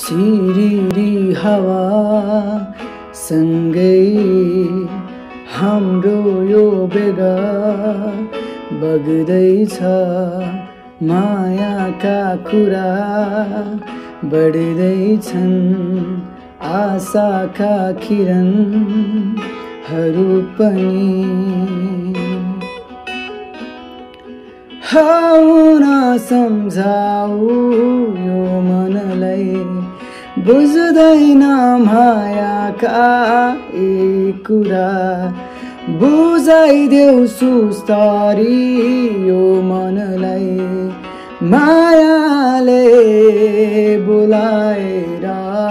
सिरिरी हावा सँगै हाम्रो यो बेगा बग्दैछ मायाका कुरा बढ्दैछन् आशाका किरणहरू पनि आउन सम्झाऊ यो मनलाई बुझ्दैन मायाका एक कुरा बुझाइदेऊ सुस्तारी यो मनलाई मायाले बोलाएर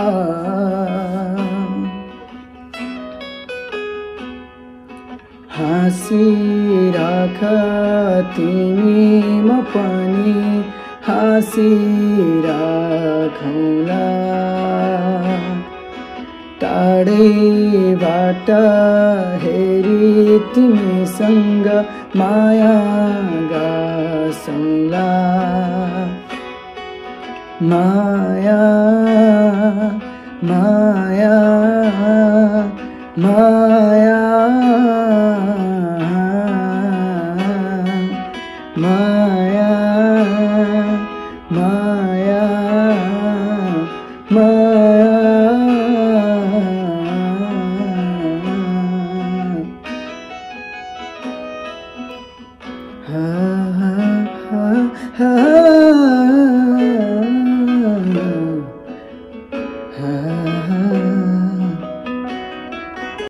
हाँसिराख तिमी म पनि हाँसिराखौँला टाढैबाट हेरी तिमीसँग माया गासौँला माया माया माया